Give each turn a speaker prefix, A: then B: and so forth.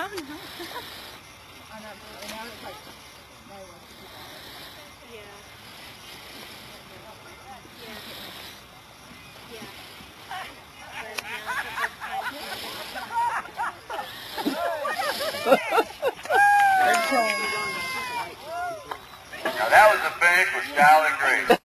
A: having help. I know, and now it's like, no one wants to do that.
B: Yeah. Yeah. Yeah.
C: Now that was the finish with style and grace.